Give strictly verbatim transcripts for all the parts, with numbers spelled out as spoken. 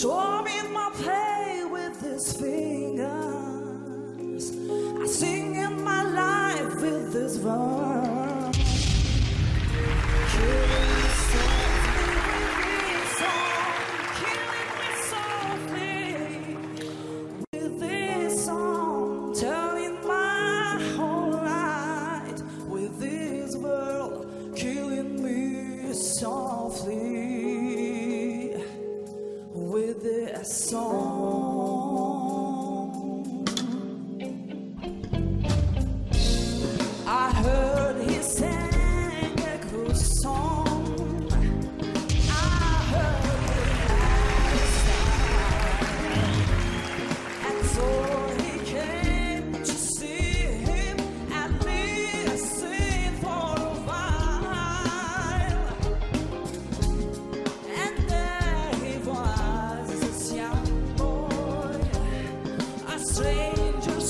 Strumming my play with his fingers, I sing in my life with this verse. Killing me softly with this song, telling my whole life with this world, killing me softly with this song. I heard he sang a good song. I heard it last night, and so he came to see him and listen for a while. And there he was, this young boy, a stranger's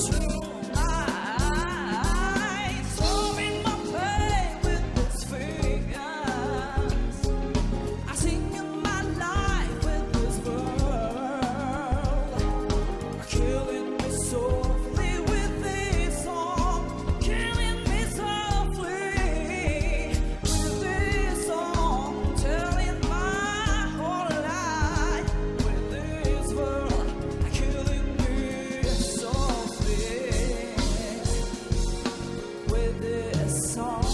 eyes, throwing my play with his fingers. I sing in my life with this world, killing me softly with this song, killing me softly with this song, telling my whole life with this world, killing me softly with this song.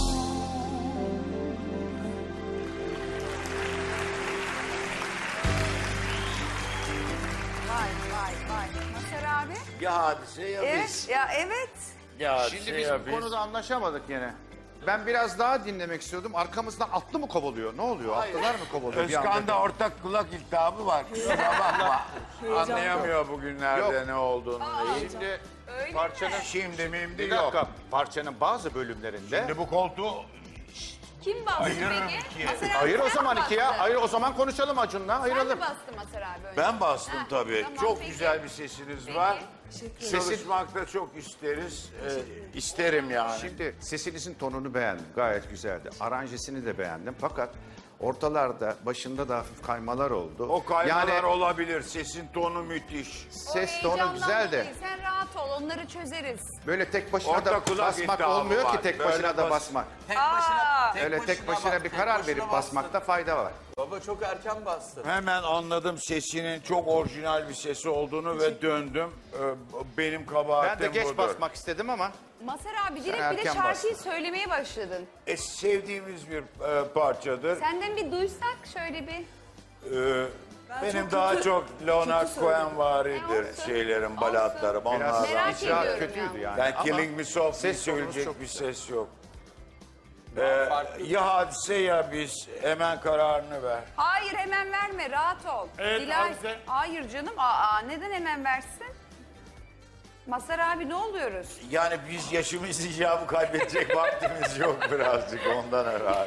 Vay vay vay. Mazhar abi. Ya hadise ya Evet biz. ya evet. Ya hadise Şimdi biz ya bu konuda anlaşamadık gene. Ben biraz daha dinlemek istiyordum. Arkamızdan atlı mı kovalıyor? Ne oluyor? Atlılar mı kovalıyor? bir anda? Özkan'da ortak kulak iltihabı var. Kusura bakma. Anlayamıyor bugünlerde Yok. ne olduğunu. Şimdi Öyle parçanın... mi? Şimdi mimdi Bir yok. dakika. Parçanın bazı bölümlerinde... Şimdi bu koltuğu Kim bastı Ayırırım peki? ikiye. Mazhar abi Hayır o sen zaman mi ikiye. bastın? Hayır o zaman konuşalım Acun'la. Sen Ayıralım. mi bastın Mazhar abi önce? ben bastım Ha, tabii. tamam, çok peki. güzel bir sesiniz Peki. var. Sesi- Çalışmakta çok isteriz. Ee, isterim yani. Şimdi sesinizin tonunu beğendim. Gayet güzeldi. Aranjesini de beğendim. Fakat ortalarda, başında da hafif kaymalar oldu. O kaymalar yani olabilir. Sesin tonu müthiş. O ses tonu heyecandan güzel de değil, sen rahat ol, onları çözeriz. böyle tek başına Orta da kulak basmak iddiamı olmuyor var. ki tek Böyle başına da bas- basmak. Tek başına, tek Öyle tek başına bas- bir tek karar başına verip bastın. basmakta fayda var. Baba çok erken bastın. Hemen anladım sesinin çok orijinal bir sesi olduğunu ve döndüm. Ee, benim kabahatim Ben de geç budur. basmak istedim ama Mazhar abi direkt bir de erken şarkıyı bastın. söylemeye başladın. E, sevdiğimiz bir e, parçadır. Senden bir duysak şöyle bir. Ee, benim daha çok Leonard Cohen varidir Olsun. şeylerim, balatlarım. biraz Onlardan. Merak icra ediyorum kötüydü ya. yani. Ben Ama Killing Me Softly ses tonunuz söyleyecek çok bir güzel. ses yok. Ee, ya hadise ya biz. Hemen kararını ver. Hayır hemen verme, rahat ol. Evet, Dilay- Hadise. Hayır canım, aa, neden hemen versin? Mazhar abi ne oluyoruz? Yani biz yaşımız icabı kaybedecek vaktimiz yok birazcık ondan herhalde.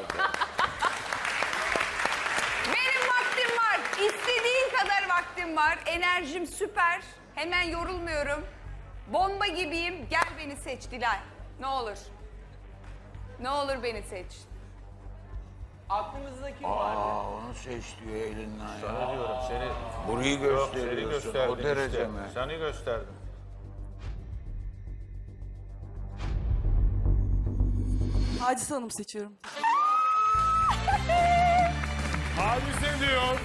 Benim vaktim var. İstediğin kadar vaktim var. Enerjim süper. Hemen yorulmuyorum. Bomba gibiyim. Gel beni seç Dilay. Ne olur. Ne olur beni seç. Aklımızda kim Aa, vardı? onu seç diyor elinden ya. Sana diyorum seni. Burayı Yok, seni gösteriyorsun. gösterdim O derece işte. mi? Seni gösterdim. Hadise Hanım seçiyorum. Hadise diyor.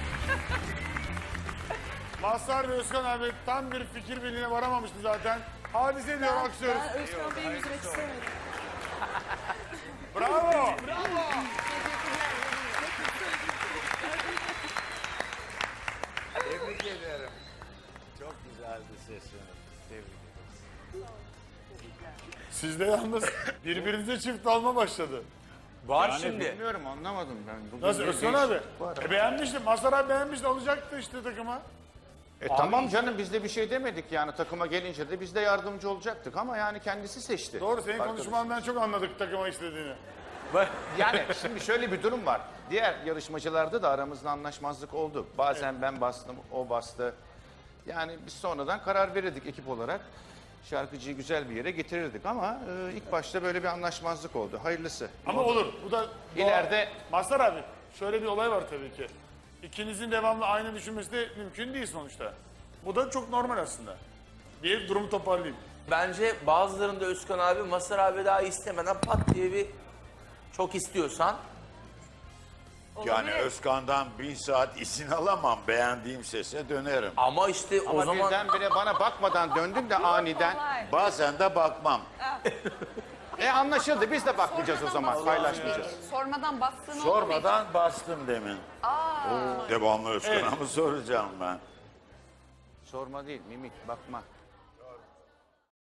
Mazhar ve Özkan abi tam bir fikir birliğine varamamıştı zaten. Hadise diyor, alkışlıyoruz. Ben Özkan Bey'i üzmek istemedim. Bravo. Tebrik ederim. Çok güzeldi sesiniz. Tebrik ederim. Sizde yalnız birbirinize çift alma başladı. Var Yani şimdi. bilmiyorum anlamadım ben. Bugün Nasıl bir Özkan abi? değişiklik var. E, beğenmiştim. Mazhar abi beğenmişti, alacaktı işte takıma. E tamam canım biz de bir şey demedik yani takıma gelince de biz de yardımcı olacaktık ama yani kendisi seçti. Doğru, senin Arkadaş. konuşmandan çok anladık takıma istediğini. Yani şimdi şöyle bir durum var. Diğer yarışmacılarda da aramızda anlaşmazlık oldu. Bazen ben bastım, o bastı. Yani biz sonradan karar verirdik ekip olarak. Şarkıcıyı güzel bir yere getirirdik ama e, ilk başta böyle bir anlaşmazlık oldu. Hayırlısı. Ama olur. Bu da İleride- Mazhar abi şöyle bir olay var tabii ki. İkinizin devamlı aynı düşünmesi de mümkün değil sonuçta. Bu da çok normal aslında. Diye durumu toparlayayım. Bence bazılarında Özkan abi Mazhar abi daha istemeden pat diye bir çok istiyorsan. Yani Özkan'dan bin saat izin alamam. Beğendiğim sese dönerim. Ama işte o Ama zaman birdenbire bana bakmadan döndün de aniden. Bazen de bakmam. E anlaşıldı, biz de bakmayacağız o Sonradan zaman, bastın paylaşmayacağız. peki. Sormadan bastığın oldu mu Sormadan bastım demin. Devamlı Özkan'a mı soracağım ben? Sorma değil, mimik, bakma.